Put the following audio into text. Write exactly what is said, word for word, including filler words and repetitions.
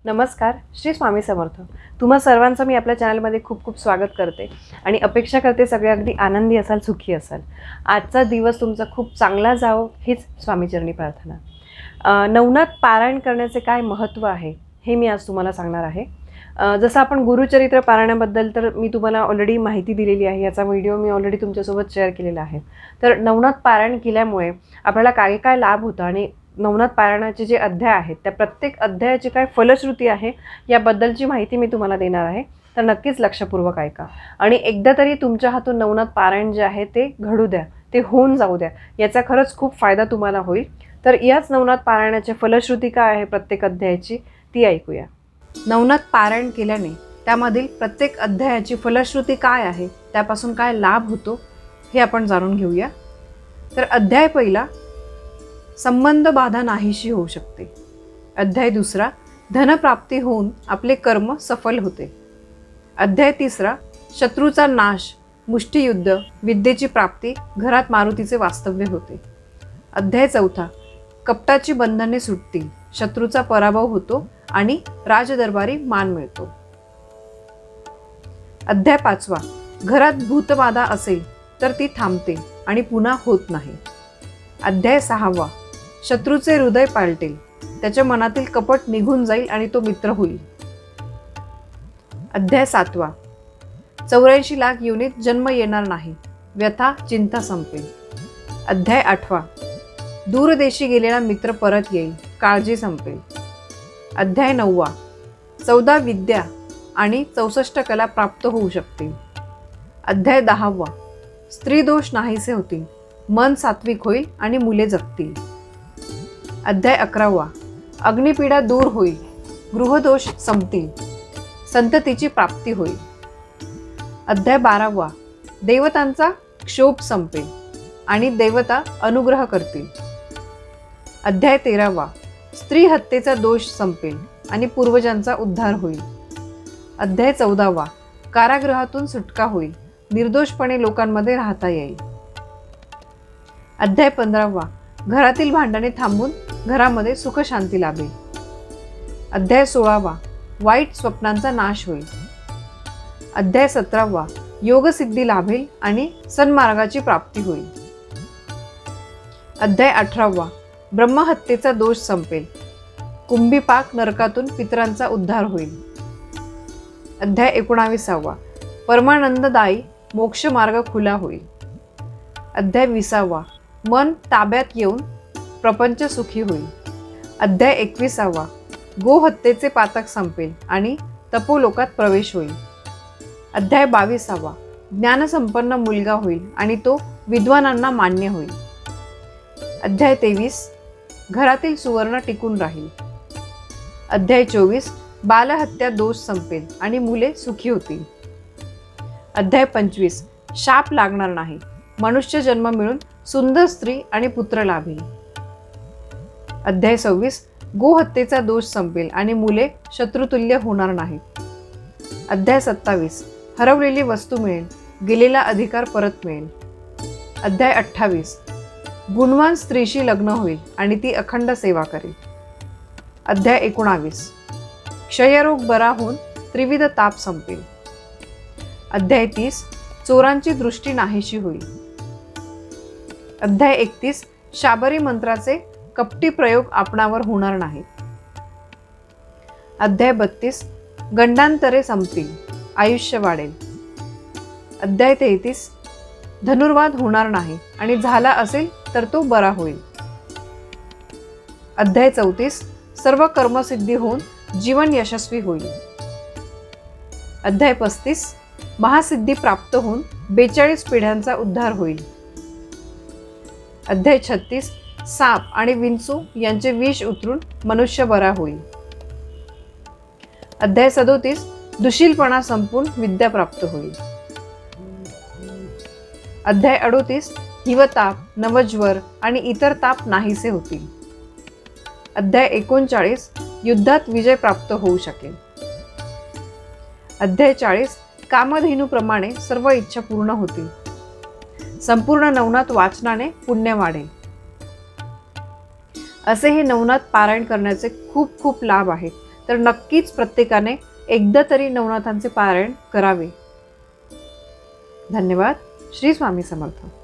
नमस्कार, श्री स्वामी समर्थ। तुम्हा सर्वांचं मी आपल्या चॅनलमध्ये खूप खूप स्वागत करते आणि अपेक्षा करते सगळे अगदी आनंदी असाल, सुखी असाल। आजचा दिवस तुमचा खूप चांगला जावो हीच स्वामीचरणी प्रार्थना। नवनाथ पारायण करण्याचे काय महत्त्व आहे हे मी आज तुम्हाला सांगणार आहे। जसं आपण गुरुचरित्र पारायणाबद्दल तर मी तुम्हाला ऑलरेडी माहिती दिलेली आहे, याचा व्हिडिओ मी ऑलरेडी तुमच्यासोबत शेअर केलेला आहे। तर नवनाथ पारायण केल्यामुळे आपल्याला काय काय लाभ होतो आणि नवनाथ पारायणाचे जे अध्याय आहेत त्या प्रत्येक अध्यायाची काय फलश्रुती आहे याबद्दलची माहिती मी तुम्हाला देणार आहे। तर नक्कीच लक्षपूर्वक ऐका आणि एकदा तरी तुमच्या हातून नवनाथ पारायण जे आहे ते घडू द्या, ते होऊन जाऊ द्या, याचा खरंच खूप फायदा तुम्हाला होईल। तर याच नवनाथ पारायणाची फलश्रुती काय आहे प्रत्येक अध्यायाची ती ऐकूया। नवनाथ पारायण केल्याने त्यामधील प्रत्येक अध्यायाची फलश्रुती काय आहे, त्यापासून काय लाभ होतो हे आपण जाणून घेऊया। तर अध्याय पहिला, संबंध बाधा नाहीशी होऊ शकते। अध्याय दुसरा, धनप्राप्ती होऊन आपले कर्म सफल होते। अध्याय तिसरा, शत्रूचा नाश, मुष्टियुद्ध, विद्येची प्राप्ती, घरात मारुतीचे वास्तव्य होते। अध्याय चौथा, कपटाची बंधने सुटतील, शत्रूचा पराभव होतो आणि राजदरबारी मान मिळतो। अध्याय पाचवा, घरात भूतबाधा असेल तर ती थांबते आणि पुन्हा होत नाही। अध्याय सहावा, शत्रूचे हृदय पालटेल, त्याच्या मनातील कपट निघून जाईल आणि तो मित्र होईल। अध्याय सातवा, चौऱ्याऐंशी लाख योनीत जन्म येणार नाही, व्यथा चिंता संपेल। अध्याय आठवा, दूरदेशी गेलेला मित्र परत येईल, काळजी संपेल। अध्याय नववा, चौदा विद्या आणि चौसष्ट कला प्राप्त होऊ शकतील। अध्याय दहावा, स्त्री दोष नाहीसे होतील, मन सात्विक होईल आणि मुले जगतील। अध्याय अकरावा, अग्निपीडा दूर होईल, गृहदोष संपतील, संततीची प्राप्ती होईल। अध्याय बारावा, देवतांचा क्षोभ संपेल आणि देवता अनुग्रह करतील। अध्याय तेरावा, स्त्री हत्येचा दोष संपेल आणि पूर्वजांचा उद्धार होईल। अध्याय चौदावा, कारागृहातून सुटका होईल, निर्दोषपणे लोकांमध्ये राहता येईल। अध्याय पंधरावा, घरातील भांडणे थांबून घरामध्ये सुख शांती लाभेल। अध्याय सोळावा, वाईट स्वप्नांचा नाश होईल। अध्याय सतरावा, योगसिद्धी लाभेल आणि सन्मार्गाची प्राप्ती होईल। अध्याय अठरावा, ब्रह्महत्येचा दोष संपेल, कुंभीपाक नरकातून पितरांचा उद्धार होईल। अध्याय एकोणाविसावा, परमानंददायी मोक्ष मार्ग खुला होईल। अध्याय विसावा, मन ताब्यात येऊन प्रपंच सुखी होईल। अध्याय एकविसावा, गोहत्येचे पातक संपेल आणि तपोलोकात प्रवेश होईल। अध्याय बावीसावा, ज्ञानसंपन्न मुलगा होईल आणि तो विद्वानांना मान्य होईल। अध्याय तेवीस, घरातील सुवर्ण टिकून राहील। अध्याय चोवीस, बालहत्या दोष संपेल आणि मुले सुखी होतील। अध्याय पंचवीस, शाप लागणार नाही, मनुष्य जन्म मिळून सुंदर स्त्री आणि पुत्र लाभेल। अध्याय सव्वीस, गोहत्येचा दोष संपेल आणि मुले शत्रुतुल्य होणार नाहीत। अध्याय सत्तावीस, हरवलेली वस्तू मिळेल, गेलेला अधिकार परत मिळेल। अध्याय अठ्ठावीस, गुणवान स्त्रीशी लग्न होईल आणि ती अखंड सेवा करेल। अध्याय एकोणावीस, क्षयरोग बरा होऊन त्रिविध ताप संपेल। अध्याय तीस, चोरांची दृष्टी नाहीशी होईल। अध्याय एकतीस, शाबरी मंत्राचे कपटी प्रयोग आपणावर होणार नाही। अध्याय बत्तीस, गंडांतरे संपतील, आयुष्य वाढेल। अध्याय तेहतीस, धनुर्वाद होणार नाही आणि झाला असेल तर तो बरा होईल। अध्याय चौतीस, सर्व कर्मसिद्धी होऊन जीवन यशस्वी होईल। अध्याय पस्तीस, महासिद्धी प्राप्त होऊन बेचाळीस पिढ्यांचा उद्धार होईल। अध्याय छत्तीस, साप आणि विंचू यांचे विष उतरून मनुष्य बरा होईल। अध्याय सदोतीस, दुशीलपणा संपून विद्या प्राप्त होईल। अध्याय अडोतीस, हिवताप, नवज्वर आणि इतर ताप नाहीसे होतील। अध्याय एकोणचाळीस, युद्धात विजय प्राप्त होऊ शकेल। अध्याय चाळीस, कामधेनूप्रमाणे सर्व इच्छा पूर्ण होतील। संपूर्ण नवनाथ वाचनाने पुण्य वाढेल। असे हे नवनाथ पारायण करण्याचे खूप खूप लाभ आहेत। तर नक्कीच प्रत्येकाने एकदा तरी नवनाथांचे पारायण करावे. धन्यवाद. श्री स्वामी समर्थ.